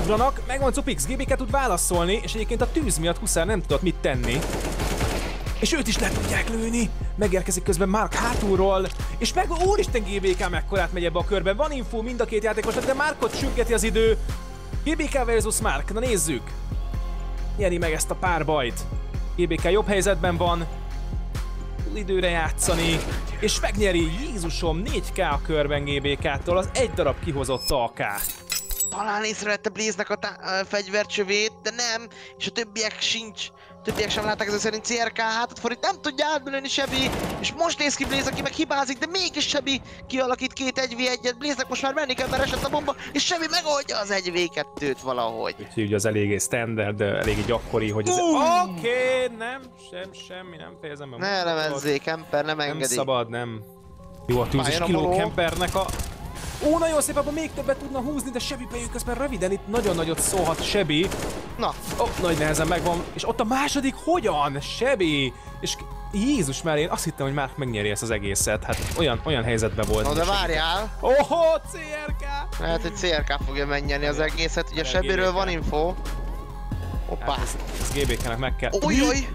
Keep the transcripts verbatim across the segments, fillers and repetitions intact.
ugranak, megvan Cupix, gé bé ká tud válaszolni, és egyébként a tűz miatt Huszár nem tudott mit tenni. És őt is le tudják lőni. Megérkezik közben Mark hátulról, és meg úristen gé bé ká mekkorát megy ebbe a körbe. Van info mind a két játékosnak, de Markot sürgeti az idő. gé bé ká versus Mark, na nézzük. Nyeri meg ezt a párbajt. gé bé ká jobb helyzetben van. Tud időre játszani, és megnyeri, Jézusom, négy ká a körben gé bé ká-tól, az egy darab kihozott á ká. Talán észrevette Blaze-nek a, a fegyvercsövét, de nem, és a többiek sincs. Többiek sem látták, ezek szerint cé er ká hátat fordít, nem tudja átbülni Sebi, és most néz ki Blaze, aki meg hibázik, de mégis Sebi kialakít két egy vé egyet, Blaze-nek most már menni kell, mert esett a bomba, és Sebi megoldja az egy vé kettőt valahogy. Úgyhogy az eléggé standard, eléggé gyakori, hogy ez... Uh! Oké, okay, nem, sem, semmi, nem fejezem be. Ne elemezzék, Kemper, nem engedi. Nem szabad, nem. Jó, a tűzis kiló Kempernek a... Ó, nagyon szép, abban még többet tudna húzni, de Sebi bejön közben röviden, itt nagyon nagyot szólhat Sebi. Na. Ó, oh, nagy nehezen megvan, és ott a második hogyan? Sebi! És Jézus már, én azt hittem, hogy már megnyeri ezt az egészet, hát olyan, olyan helyzetben volt. Na de várjál! Oho, cé er ká! Lehet, hogy cé er ká fogja megnyerni az egészet, ugye Sebiről van info. Hoppá! Hát ez, ez gé bé ká-nek meg kell... Ujjaj!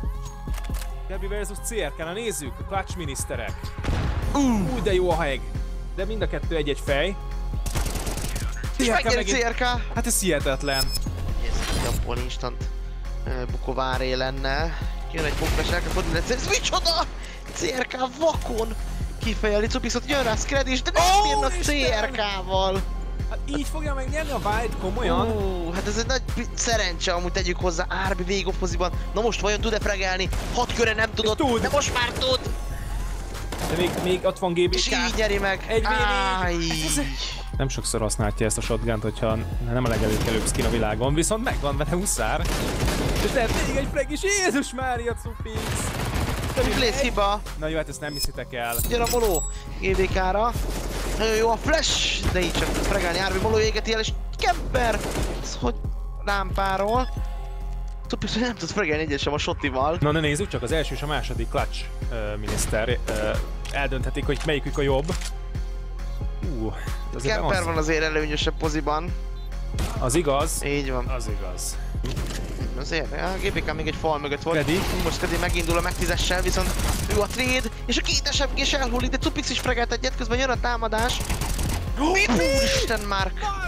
Sebi versus cé er ká, na nézzük, a clutch miniszterek. Uh. Úgy de jó a heg. De mind a kettő egy-egy fej. És megnyeri cé er ká! Hát ez hihetetlen. Ez abból instant uh, bukováré lenne. Jön egy bukás, el kell fordulni, ez micsoda! cé er ká vakon kifejeli Cupixot, jön rá Scred is, de nem oh, bírnak cé er ká-val! Hát így fogja megnyerni a Wild, komolyan? Ó, hát ez egy nagy szerencse, amúgy tegyük hozzá Árbi végig off-poziban. Na most vajon tud-e fregelni? Hat köre nem tudott, tud. De most már tud! De még, még ott van gé bé ká. És így nyeri meg. Egy vé Nem sokszor használja ezt a shotgunt, hogyha nem a legelőkelőbb skin a világon, viszont megvan vele Huszár. És lehet még egy frag is, Jézus Mária Cupix! Blaze hiba. Na jó, hát ezt nem hiszitek el. Jön a moló gé bé ká-ra. Nagyon jó a flash, de így sem tud fregelni. Árbi moló égeti el, és Kemper! Ez hogy rámpáról. Cupix nem tud fregelni egyet sem a shotival. Na ne nézzük, csak az első és a második clutch uh, miniszter uh, eldönthetik, hogy melyikük a jobb. Uh, Kemper az... van azért előnyösebb poziban. Az igaz. Így van. Az igaz. Azért, a gé bé ká még egy fal mögött volt. Freddy. Most Freddy megindul a megtízessel, viszont ő a trade, és a két es em gés elhullik, de Cupix is fregelt egyet, közben jön a támadás. Mit? Úristen, Mark!